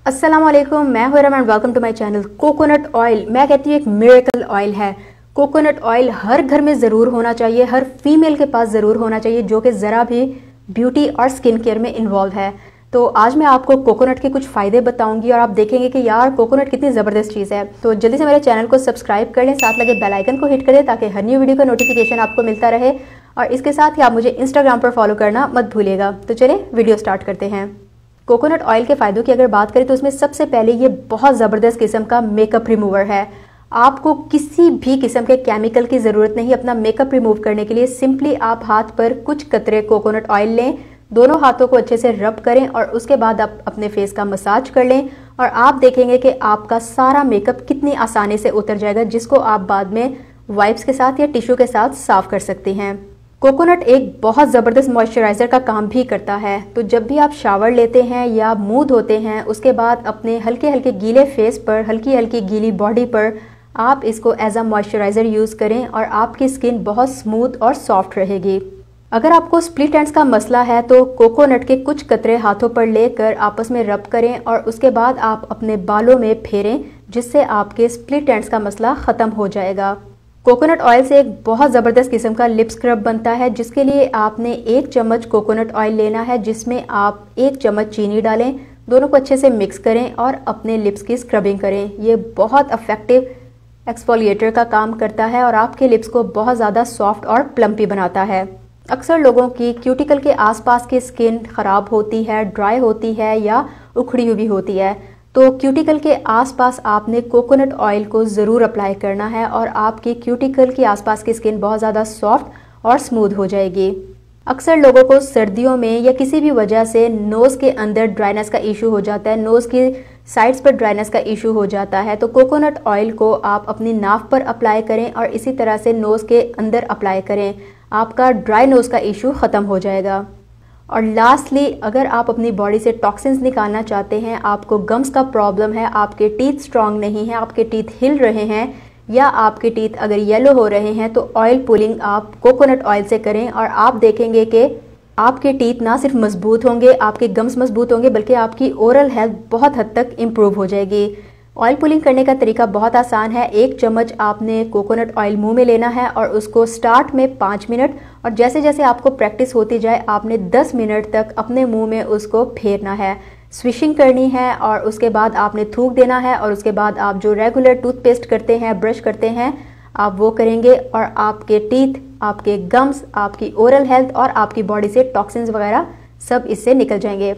अस्सलाम वालेकुम, मैं हूं Raman. Welcome to my channel. Coconut oil मैं कहती हूँ एक मिरेकल ऑयल है। कोकोनट ऑयल हर घर में ज़रूर होना चाहिए, हर फीमेल के पास ज़रूर होना चाहिए जो कि ज़रा भी ब्यूटी और स्किन केयर में इन्वॉल्व है। तो आज मैं आपको कोकोनट के कुछ फ़ायदे बताऊंगी और आप देखेंगे कि यार कोकोनट कितनी ज़बरदस्त चीज़ है। तो जल्दी से मेरे चैनल को सब्सक्राइब कर लें, साथ लगे बेल आइकन को हिट कर दें ताकि हर न्यू वीडियो का नोटिफिकेशन आपको मिलता रहे। और इसके साथ ही आप मुझे इंस्टाग्राम पर फॉलो करना मत भूलिएगा। तो चलिए वीडियो स्टार्ट करते हैं। कोकोनट ऑयल के फ़ायदों की अगर बात करें तो उसमें सबसे पहले ये बहुत ज़बरदस्त किस्म का मेकअप रिमूवर है। आपको किसी भी किस्म के केमिकल की ज़रूरत नहीं अपना मेकअप रिमूव करने के लिए। सिंपली आप हाथ पर कुछ कतरे कोकोनट ऑयल लें, दोनों हाथों को अच्छे से रब करें और उसके बाद आप अपने फेस का मसाज कर लें और आप देखेंगे कि आपका सारा मेकअप कितनी आसानी से उतर जाएगा, जिसको आप बाद में वाइप्स के साथ या टिश्यू के साथ साफ कर सकते हैं। कोकोनट एक बहुत ज़बरदस्त मॉइस्चराइज़र का काम भी करता है। तो जब भी आप शावर लेते हैं या मुंह धोते हैं, उसके बाद अपने हल्के हल्के गीले फेस पर, हल्की हल्की गीली बॉडी पर आप इसको एज अ मॉइस्चराइज़र यूज़ करें और आपकी स्किन बहुत स्मूथ और सॉफ्ट रहेगी। अगर आपको स्प्लिट एंड्स का मसला है तो कोकोनट के कुछ कतरे हाथों पर लेकर आपस में रब करें और उसके बाद आप अपने बालों में फेरें, जिससे आपके स्प्लिट एंड्स का मसला ख़त्म हो जाएगा। कोकोनट ऑयल से एक बहुत ज़बरदस्त किस्म का लिप स्क्रब बनता है, जिसके लिए आपने 1 चम्मच कोकोनट ऑयल लेना है, जिसमें आप 1 चम्मच चीनी डालें, दोनों को अच्छे से मिक्स करें और अपने लिप्स की स्क्रबिंग करें। ये बहुत इफेक्टिव एक्सफोलिएटर का काम करता है और आपके लिप्स को बहुत ज़्यादा सॉफ्ट और प्लम्पी बनाता है। अक्सर लोगों की क्यूटिकल के आसपास की स्किन ख़राब होती है, ड्राई होती है या उखड़ी हुई होती है। तो क्यूटिकल के आसपास आपने कोकोनट ऑयल को ज़रूर अप्लाई करना है और आपकी क्यूटिकल के आसपास की स्किन बहुत ज़्यादा सॉफ्ट और स्मूथ हो जाएगी। अक्सर लोगों को सर्दियों में या किसी भी वजह से नोज़ के अंदर ड्राइनेस का इशू हो जाता है, नोज़ की साइड्स पर ड्राइनेस का इशू हो जाता है। तो कोकोनट ऑयल को आप अपनी नाक पर अप्लाई करें और इसी तरह से नोज़ के अंदर अप्लाई करें, आपका ड्राई नोज़ का इशू ख़त्म हो जाएगा। और लास्टली, अगर आप अपनी बॉडी से टॉक्सिन्स निकालना चाहते हैं, आपको गम्स का प्रॉब्लम है, आपके टीथ स्ट्रांग नहीं है, आपके टीथ हिल रहे हैं या आपके टीथ अगर येलो हो रहे हैं, तो ऑयल पुलिंग आप कोकोनट ऑयल से करें और आप देखेंगे कि आपके टीथ ना सिर्फ मजबूत होंगे, आपके गम्स मजबूत होंगे, बल्कि आपकी ओरल हेल्थ बहुत हद तक इम्प्रूव हो जाएगी। ऑयल पुलिंग करने का तरीका बहुत आसान है। 1 चम्मच आपने कोकोनट ऑयल मुंह में लेना है और उसको स्टार्ट में 5 मिनट और जैसे जैसे आपको प्रैक्टिस होती जाए आपने 10 मिनट तक अपने मुंह में उसको फेरना है, स्विशिंग करनी है और उसके बाद आपने थूक देना है और उसके बाद आप जो रेगुलर टूथपेस्ट करते हैं, ब्रश करते हैं, आप वो करेंगे और आपके टीथ, आपके गम्स, आपकी ओरल हेल्थ और आपकी बॉडी से टॉक्सिन्स वगैरह सब इससे निकल जाएंगे।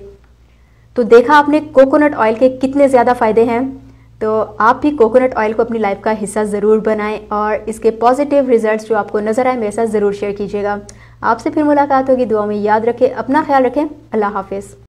तो देखा आपने कोकोनट ऑयल के कितने ज़्यादा फ़ायदे हैं। तो आप भी कोकोनट ऑयल को अपनी लाइफ का हिस्सा ज़रूर बनाएं और इसके पॉजिटिव रिजल्ट्स जो आपको नज़र आए मेरे साथ ज़रूर शेयर कीजिएगा। आपसे फिर मुलाकात होगी। दुआ में याद रखें, अपना ख्याल रखें। अल्लाह हाफिज़।